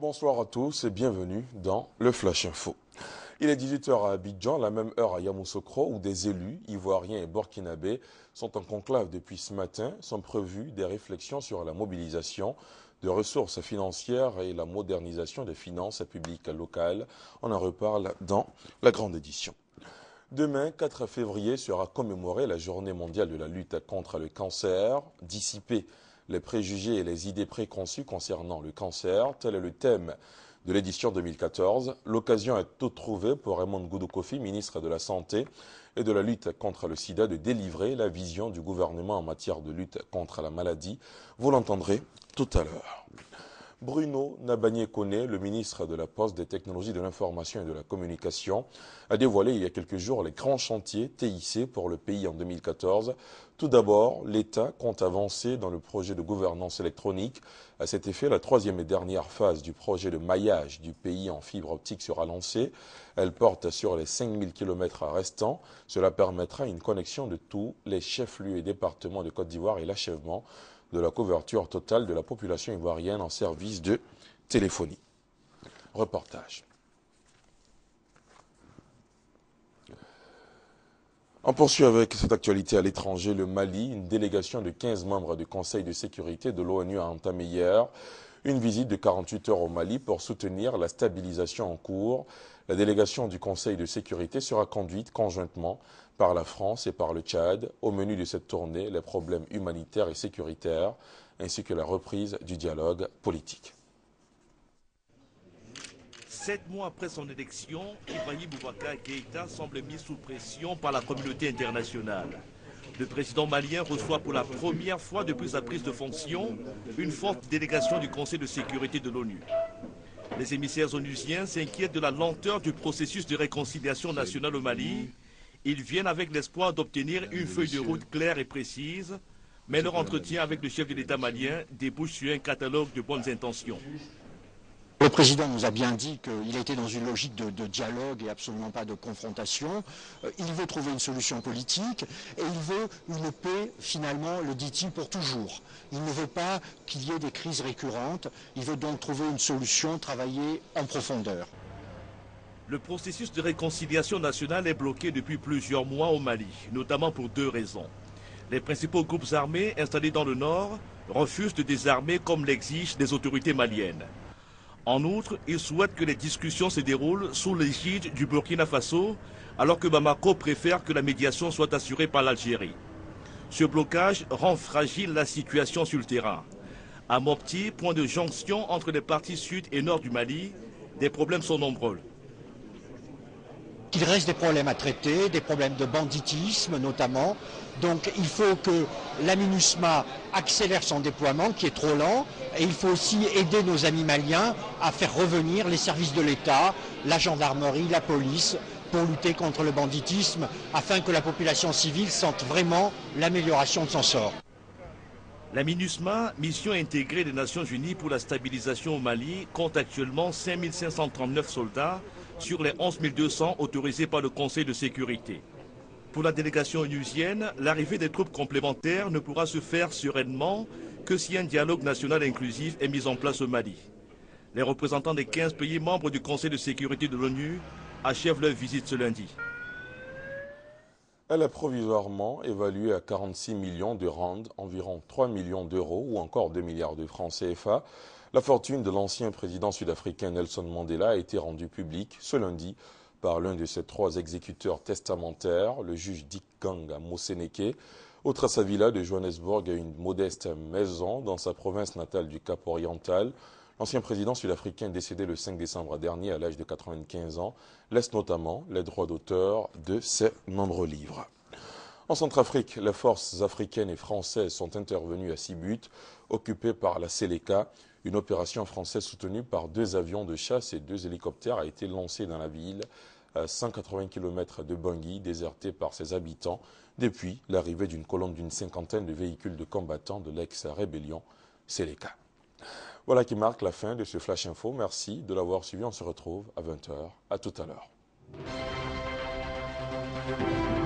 Bonsoir à tous et bienvenue dans le Flash Info. Il est 18h à Abidjan, la même heure à Yamoussoukro, où des élus ivoiriens et burkinabés sont en conclave depuis ce matin. Sont prévues des réflexions sur la mobilisation de ressources financières et la modernisation des finances publiques locales. On en reparle dans la grande édition. Demain, 4 février, sera commémorée la journée mondiale de la lutte contre le cancer. Dissiper les préjugés et les idées préconçues concernant le cancer, tel est le thème de l'édition 2014. L'occasion est toute trouvée pour Raymond Goudou Kofi, ministre de la Santé et de la lutte contre le sida, de délivrer la vision du gouvernement en matière de lutte contre la maladie. Vous l'entendrez tout à l'heure. Bruno Nabagné-Koné, le ministre de la Poste, des Technologies de l'Information et de la Communication, a dévoilé il y a quelques jours les grands chantiers TIC pour le pays en 2014. Tout d'abord, l'État compte avancer dans le projet de gouvernance électronique. À cet effet, la troisième et dernière phase du projet de maillage du pays en fibre optique sera lancée. Elle porte sur les 5000 km restants. Cela permettra une connexion de tous les chefs-lieux et départements de Côte d'Ivoire et l'achèvement de la couverture totale de la population ivoirienne en service de téléphonie. Reportage. On poursuit avec cette actualité à l'étranger. Le Mali, une délégation de 15 membres du Conseil de sécurité de l'ONU a entamé hier une visite de 48 heures au Mali pour soutenir la stabilisation en cours. La délégation du Conseil de sécurité sera conduite conjointement par la France et par le Tchad. Au menu de cette tournée, les problèmes humanitaires et sécuritaires, ainsi que la reprise du dialogue politique. 7 mois après son élection, Ibrahim Boubacar Keïta semble mis sous pression par la communauté internationale. Le président malien reçoit pour la première fois depuis sa prise de fonction une forte délégation du Conseil de sécurité de l'ONU. Les émissaires onusiens s'inquiètent de la lenteur du processus de réconciliation nationale au Mali. Ils viennent avec l'espoir d'obtenir une feuille de route claire et précise, mais leur entretien avec le chef de l'État malien débouche sur un catalogue de bonnes intentions. Le président nous a bien dit qu'il était dans une logique de dialogue et absolument pas de confrontation. Il veut trouver une solution politique et il veut une paix, finalement, le dit-il, pour toujours. Il ne veut pas qu'il y ait des crises récurrentes. Il veut donc trouver une solution, travailler en profondeur. Le processus de réconciliation nationale est bloqué depuis plusieurs mois au Mali, notamment pour 2 raisons. Les principaux groupes armés installés dans le nord refusent de désarmer comme l'exigent les autorités maliennes. En outre, ils souhaitent que les discussions se déroulent sous l'égide du Burkina Faso, alors que Bamako préfère que la médiation soit assurée par l'Algérie. Ce blocage rend fragile la situation sur le terrain. À Mopti, point de jonction entre les parties sud et nord du Mali, des problèmes sont nombreux. Il reste des problèmes à traiter, des problèmes de banditisme notamment. Donc il faut que la MINUSMA accélère son déploiement qui est trop lent et il faut aussi aider nos amis maliens à faire revenir les services de l'État, la gendarmerie, la police pour lutter contre le banditisme afin que la population civile sente vraiment l'amélioration de son sort. La MINUSMA, mission intégrée des Nations Unies pour la stabilisation au Mali, compte actuellement 5539 soldats sur les 11 200 autorisés par le Conseil de sécurité. Pour la délégation onusienne, l'arrivée des troupes complémentaires ne pourra se faire sereinement que si un dialogue national inclusif est mis en place au Mali. Les représentants des 15 pays membres du Conseil de sécurité de l'ONU achèvent leur visite ce lundi. Elle est provisoirement évaluée à 46 millions de rand, environ 3 millions d'euros ou encore 2 milliards de francs CFA. La fortune de l'ancien président sud-africain Nelson Mandela a été rendue publique ce lundi par l'un de ses 3 exécuteurs testamentaires, le juge Dick Gang Moseneke. Outre sa villa de Johannesburg et une modeste maison dans sa province natale du Cap-Oriental, l'ancien président sud-africain décédé le 5 décembre dernier à l'âge de 95 ans laisse notamment les droits d'auteur de ses nombreux livres. En Centrafrique, les forces africaines et françaises sont intervenues à Sibut, occupées par la Seleka. Une opération française soutenue par 2 avions de chasse et 2 hélicoptères a été lancée dans la ville à 180 km de Bangui, désertée par ses habitants, depuis l'arrivée d'une colonne d'une 50aine de véhicules de combattants de l'ex-rébellion Seleka. Voilà qui marque la fin de ce Flash Info. Merci de l'avoir suivi. On se retrouve à 20h. À tout à l'heure.